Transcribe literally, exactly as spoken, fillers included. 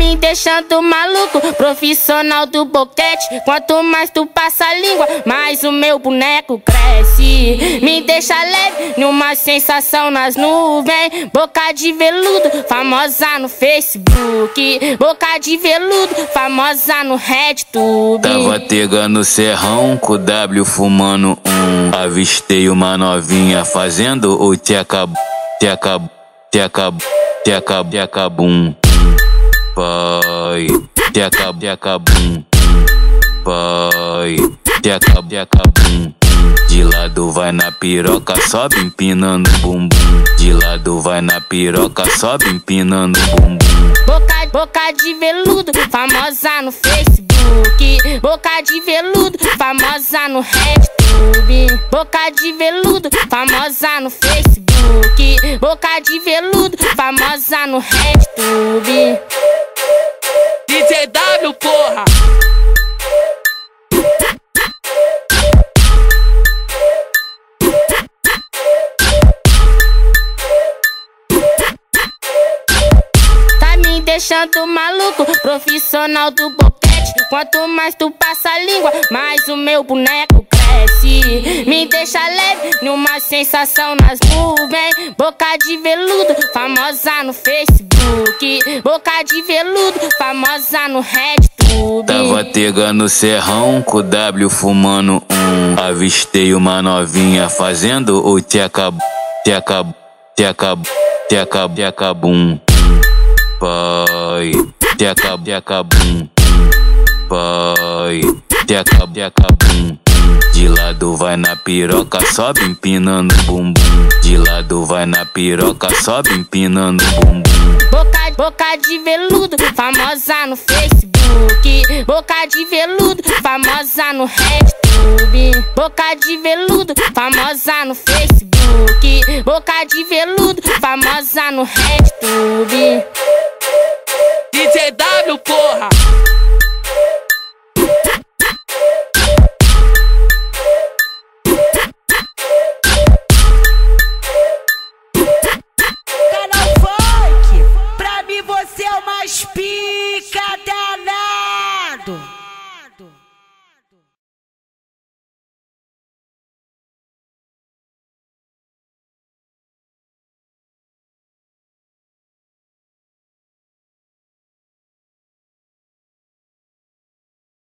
me deixando maluco, profissional do boquete. Quanto mais tu passa a língua, mais o meu boneco cresce. Me deixa leve, numa sensação nas nuvens. Boca de veludo, famosa no Facebook. Boca de veludo, famosa no RedTube. Tava tega no serrão, com o W fumando um. Avistei uma novinha fazendo o tcheca, tcheca, tcheca, tcheca, tcheca, bum. Vai, tcheca, tcheca, bum. Vai, tcheca, tcheca, bum. De lado vai na piroca, sobe empinando bumbum. De lado vai na piroca, sobe empinando bumbum. Boca, boca de veludo, famosa no Facebook. Boca de veludo, famosa no RedTube. Boca de veludo, famosa no Facebook. Boca de veludo, famosa no RedTube. D J W, porra! Deixando maluco, profissional do boquete. Quanto mais tu passa a língua, mais o meu boneco cresce. Me deixa leve, numa sensação nas nuvens. Boca de veludo, famosa no Facebook. Boca de veludo, famosa no RedTube. Tava tega no serrão, com o W fumando um. Avistei uma novinha fazendo o tcheca, tcheca, tcheca, tcheca, tcheca, bum. Vai, tcheca, tcheca, bum. Vai, tcheca, tcheca, bum. De lado vai na piroca, sobe empinando bumbum. De lado vai na piroca, sobe empinando bumbum. Boca, boca de veludo, famosa no Facebook. Boca de veludo, famosa no RedTube. Boca de veludo, famosa no Facebook. Boca de veludo, famosa no RedTube. D J W, porra!